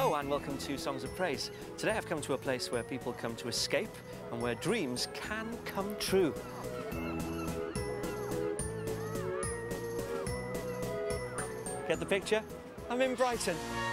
Hello and welcome to Songs of Praise. Today I've come to a place where people come to escape and where dreams can come true. Get the picture? I'm in Brighton.